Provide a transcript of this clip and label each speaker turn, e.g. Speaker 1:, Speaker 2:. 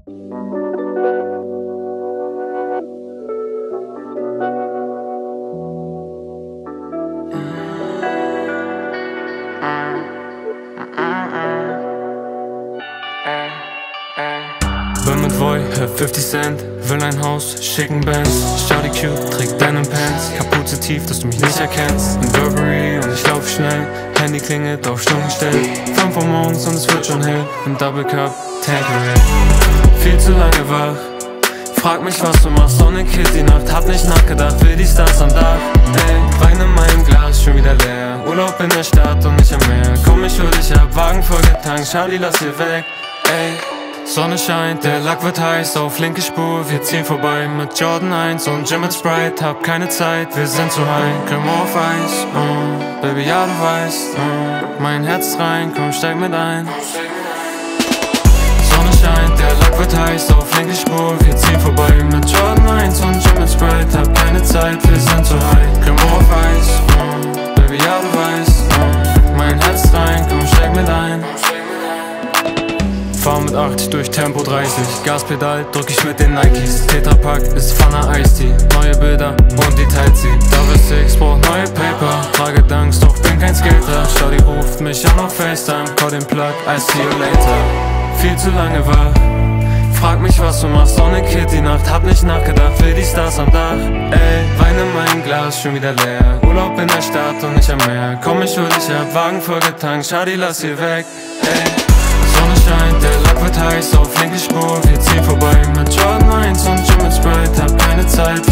Speaker 1: Bin mit Voy, hör 50 Cent, will ein Haus, schicken Bands. Shawty cute, trägt Denim Pants, Kapuze tief, dass du mich nicht erkennst. In Burberry und ich lauf schnell, Handy klingelt auf Stumm gestellt. 5 Uhr morgens und es wird schon hell, im Double Cup, Tanqueray. Viel zu lange wach, frag mich was du machst, Sonne killt die Nacht. Hab nicht nachgedacht, will die Stars am Dach. Ey, Wein in meinem Glas, schon wieder leer. Urlaub in der Stadt und nicht am Meer. Komm, ich hol dich ab, Wagen voll getankt, Charlie, lass hier weg. Ey, Sonne scheint, der Lack wird heiß, auf linke Spur, wir ziehen vorbei mit Jordan 1 und Gin mit Sprite. Hab keine Zeit, wir sind zu high, Creme auf Eis, Baby, ja du weißt, mein Herz ist rein, komm, steig mit ein. Sonne scheint, der Lack wird heiß, auf linke Spur, wir ziehen vorbei mit Jordan 1 und Gin mit Sprite. Hab keine Zeit, wir sind zu high, Creme auf Eis, Baby, ja du weißt, mein Herz ist rein, komm, steig mit ein. Fahr mit 80 durch Tempo 30, Gaspedal drück ich mit den Nikes. Tetrapack ist Fana Ice-Tea, neue Bilder und die teilt sie. Double Six braucht neue Paper, trage Dunks, doch bin kein Skater. Shawty ruft mich an auf FaceTime, call den Plug, I see you later. Viel zu lange wach, frag mich was du machst, Sonne killt die Nacht. Hab nicht nachgedacht, will die Stars am Dach. Ey, Wein in meinem Glas, schon wieder leer. Urlaub in der Stadt und nicht am Meer. Komm, ich hol dich ab, Wagen voll getankt, Shawty, lass hier weg. Ey, Sonne scheint, der Lack wird heiß, auf linke Spur, wir ziehen vorbei mit Jordan 1 und Gin mit Sprite. Hab keine Zeit,